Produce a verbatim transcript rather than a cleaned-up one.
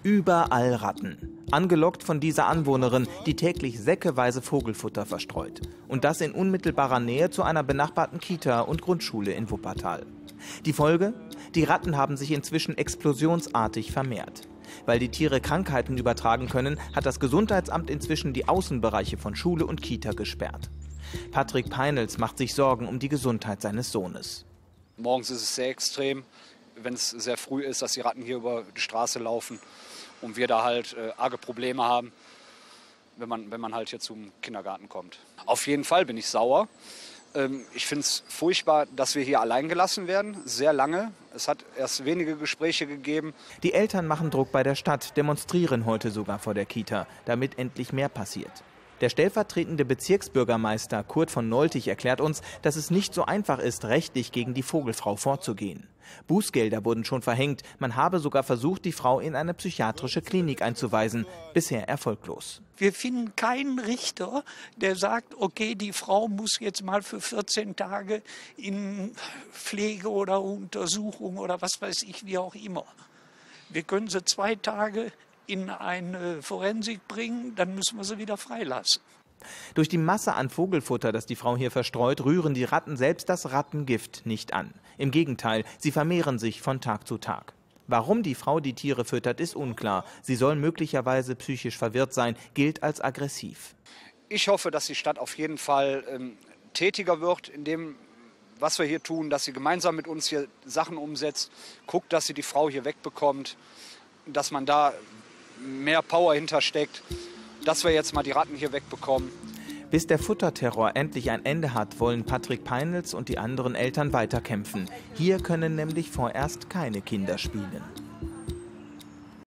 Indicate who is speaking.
Speaker 1: Überall Ratten. Angelockt von dieser Anwohnerin, die täglich säckeweise Vogelfutter verstreut. Und das in unmittelbarer Nähe zu einer benachbarten Kita und Grundschule in Wuppertal. Die Folge? Die Ratten haben sich inzwischen explosionsartig vermehrt. Weil die Tiere Krankheiten übertragen können, hat das Gesundheitsamt inzwischen die Außenbereiche von Schule und Kita gesperrt. Patrick Peinels macht sich Sorgen um die Gesundheit seines Sohnes.
Speaker 2: Morgens ist es sehr extrem, wenn es sehr früh ist, dass die Ratten hier über die Straße laufen und wir da halt äh, arge Probleme haben, wenn man, wenn man halt hier zum Kindergarten kommt. Auf jeden Fall bin ich sauer. Ähm, ich finde es furchtbar, dass wir hier allein gelassen werden, sehr lange. Es hat erst wenige Gespräche gegeben.
Speaker 1: Die Eltern machen Druck bei der Stadt, demonstrieren heute sogar vor der Kita, damit endlich mehr passiert. Der stellvertretende Bezirksbürgermeister Kurt von Noltich erklärt uns, dass es nicht so einfach ist, rechtlich gegen die Vogelfrau vorzugehen. Bußgelder wurden schon verhängt, man habe sogar versucht, die Frau in eine psychiatrische Klinik einzuweisen, bisher erfolglos.
Speaker 3: Wir finden keinen Richter, der sagt, okay, die Frau muss jetzt mal für vierzehn Tage in Pflege oder Untersuchung oder was weiß ich, wie auch immer. Wir können sie zwei Tage in eine Forensik bringen, dann müssen wir sie wieder freilassen.
Speaker 1: Durch die Masse an Vogelfutter, das die Frau hier verstreut, rühren die Ratten selbst das Rattengift nicht an. Im Gegenteil, sie vermehren sich von Tag zu Tag. Warum die Frau die Tiere füttert, ist unklar. Sie soll möglicherweise psychisch verwirrt sein, gilt als aggressiv.
Speaker 2: Ich hoffe, dass die Stadt auf jeden Fall ähm, tätiger wird in dem, was wir hier tun, dass sie gemeinsam mit uns hier Sachen umsetzt, guckt, dass sie die Frau hier wegbekommt, dass man da mehr Power hintersteckt, dass wir jetzt mal die Ratten hier wegbekommen.
Speaker 1: Bis der Futterterror endlich ein Ende hat, wollen Patrick Peinels und die anderen Eltern weiterkämpfen. Hier können nämlich vorerst keine Kinder spielen.